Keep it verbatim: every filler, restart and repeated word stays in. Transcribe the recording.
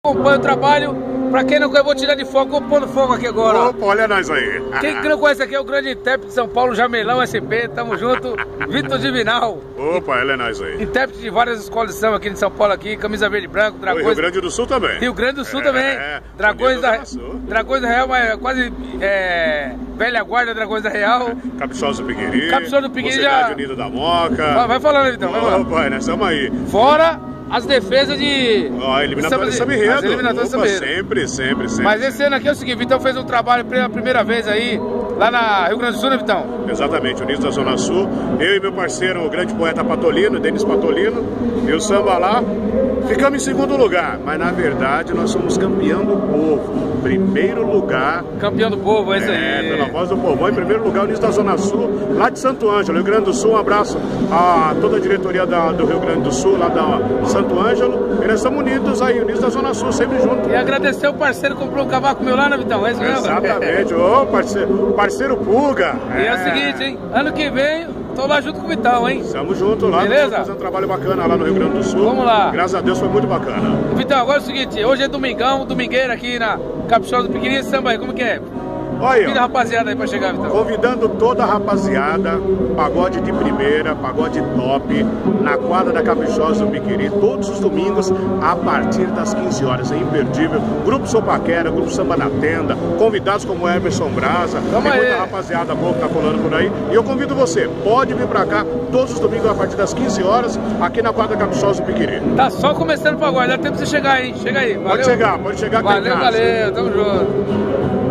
Acompanha o trabalho. Pra quem não conhece, eu vou tirar de fogo, vou pôr no fogo aqui agora. Opa, olha nós aí. Quem não conhece aqui é o grande intérprete de São Paulo, Jamelão S P, tamo junto. Vitor Divinal. Opa, olha nós aí. Intérprete de várias escolas de samba aqui de São Paulo, aqui, camisa verde e branco, Dragões. Rio Grande do Sul também. Rio Grande do Sul é, também. É, Dragões da, Dragões da Real, mas quase é, velha guarda Dragões da Real. Caprichoso do Piquiri. Caprichoso do Piquiri já. já. Unida da Moca. Vai, vai falando, então. Vai falando. Opa, nós estamos aí. Fora as defesas de... Ó, oh, eliminatória de samba enredo. As eliminatórias de samba enredo. Sempre, sempre, sempre. Mas esse ano aqui é o seguinte, Vitão fez um trabalho pela primeira vez aí, lá na Rio Grande do Sul, né, Vitão? Exatamente, Unidos da Zona Sul. Eu e meu parceiro, o grande poeta Patolino, Denis Patolino, e o samba lá. Ficamos em segundo lugar, mas na verdade nós somos campeão do povo. Primeiro lugar. Campeão do povo, é isso aí. É, pela voz do povão. Em primeiro lugar, Unidos da Zona Sul, lá de Santo Ângelo, Rio Grande do Sul. Um abraço a toda a diretoria da, do Rio Grande do Sul, lá da Santo Ângelo. E nós estamos unidos aí, Unidos da Zona Sul, sempre juntos. E agradecer o parceiro que comprou um cavaco meu lá, né, Vitão? É isso mesmo? Exatamente. Ô, parceiro, parceiro Pulga. E é. é o seguinte, hein? Ano que vem, tô lá junto com o Vitão, hein? Estamos juntos lá. Beleza? Fazendo um trabalho bacana lá no Rio Grande do Sul. Vamos lá. Graças a Deus foi muito bacana. Vitão, agora é o seguinte, hoje é domingão, domingueira aqui na Caprichoso do Piquiri, samba aí, como que é? Olha, convida a rapaziada aí pra chegar, Vitão. Convidando toda a rapaziada, pagode de primeira, pagode top, na quadra da Caprichosa do Piquiri, todos os domingos, a partir das quinze horas, é imperdível. Grupo Sopaquera, Grupo Samba na Tenda, convidados como Emerson Brasa, Tamo tem aí. muita rapaziada boa que tá colando por aí. E eu convido você, pode vir pra cá, todos os domingos, a partir das quinze horas, aqui na quadra da Caprichosa do Piquiri. Tá só começando o pagode, dá tempo de você chegar aí, chega aí. Valeu. Pode chegar, pode chegar. Valeu, valeu, tamo junto.